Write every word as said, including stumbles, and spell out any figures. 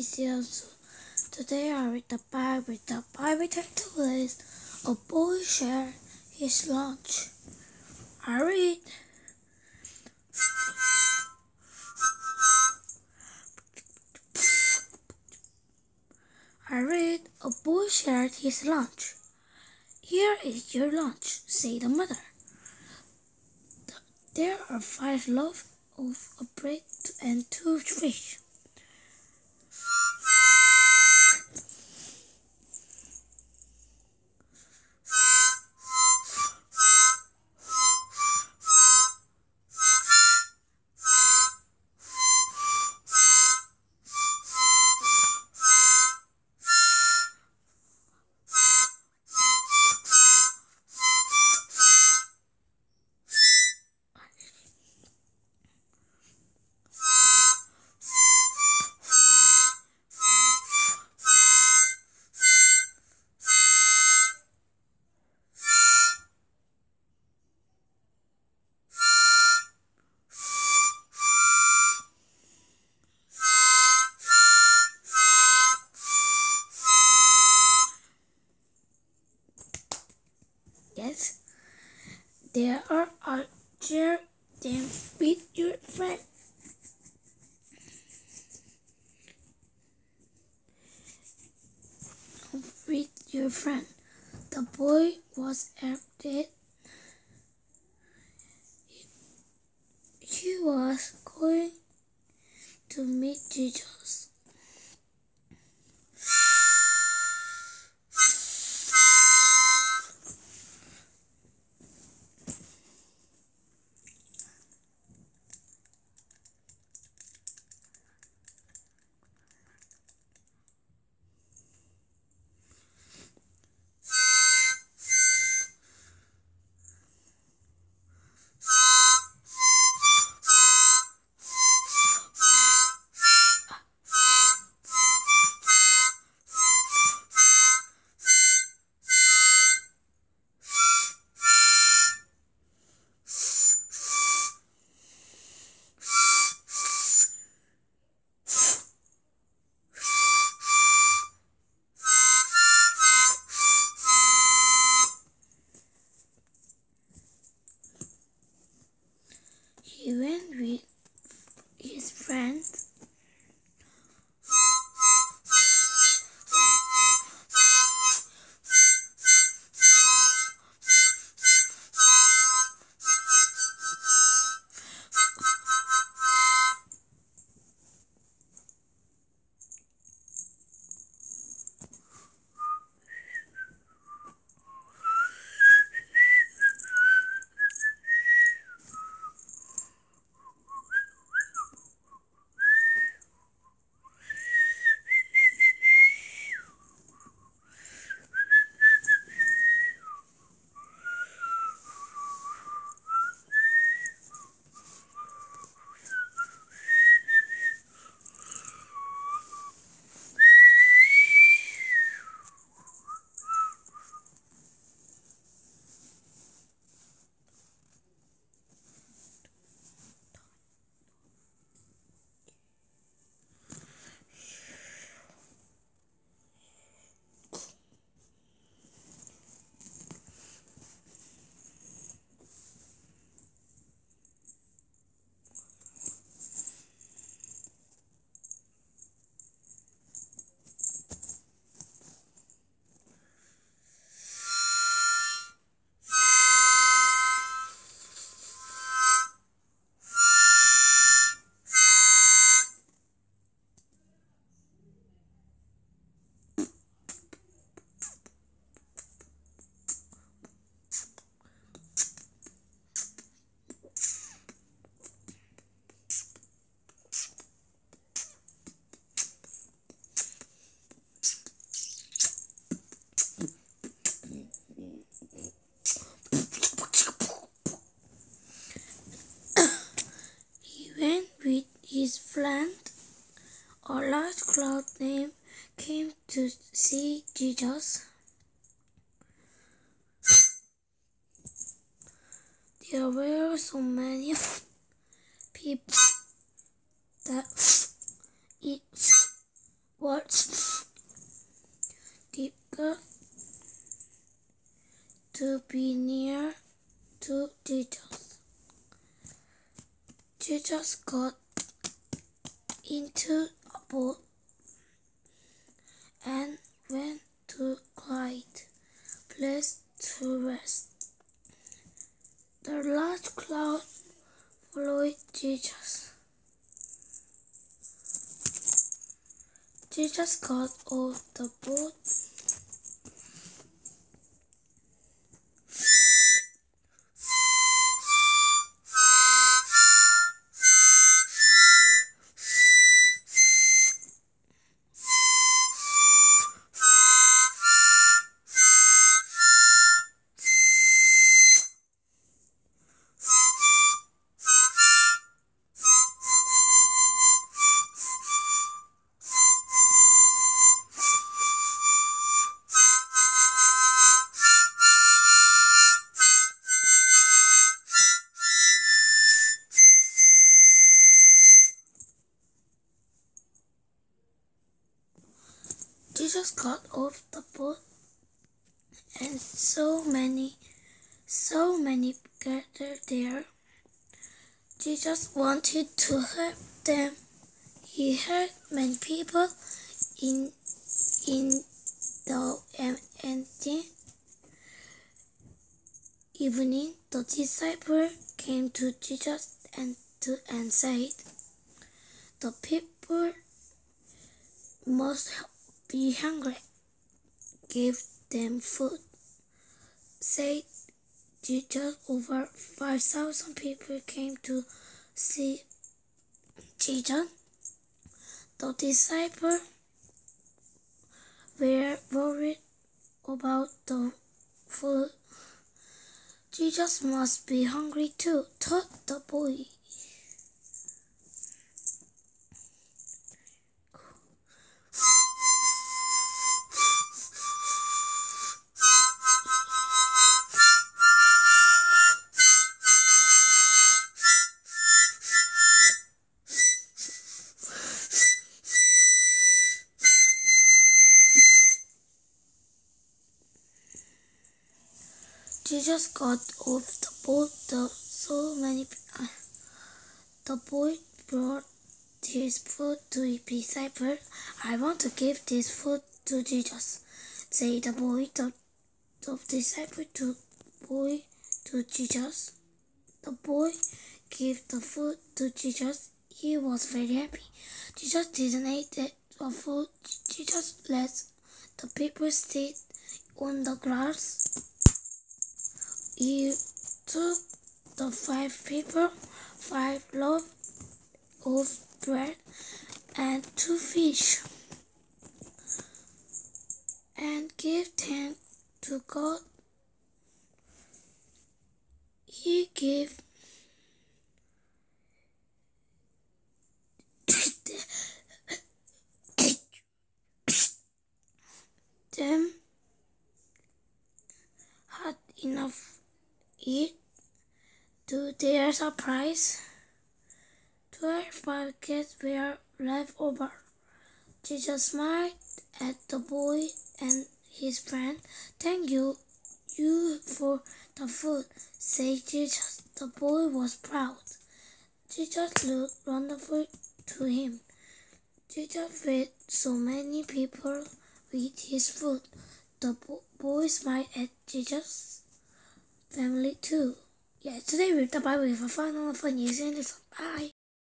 Season. Today I read the Bible. The Bible title is A Boy Shared His Lunch. I read. I read, A boy shared his lunch. Here is your lunch, said the mother. There are five loaves of bread and two fish. Yes, there are a share them with your friend. With your friend. The boy was afraid. He was going to meet Jesus. He went with his friends. With his friend, a large crowd came to see Jesus. There were so many people that it was difficult to be near to Jesus. Jesus got into a boat and went to a quiet place to rest. The large crowd followed Jesus. Jesus got off the boat Jesus got off the boat and so many, so many gathered there. Jesus wanted to help them. He heard many people in in the empty evening. The disciples came to Jesus and to and said, "The people must be hungry. Give them food." Said Jesus. Over five thousand people came to see Jesus. The disciples were worried about the food. Jesus must be hungry too, thought the boy. Jesus got off the boat. The so many. Uh, the boy brought his food to his disciples. "I want to give this food to Jesus," said the boy. The, the disciple took the boy to Jesus. The boy gave the food to Jesus. He was very happy. Jesus didn't eat the food. Jesus let the people sit on the grass. He took the five people, five loaves of bread and two fish, and gave thanks to God. He gave them had enough eat. To their surprise, twelve baskets were left over. Jesus smiled at the boy and his friend. "Thank you, you for the food," said Jesus. The boy was proud. Jesus looked wonderful to him. Jesus fed so many people with his food. The boy smiled at Jesus' family too. Yeah, today we read the Bible for fun and fun using this. Bye.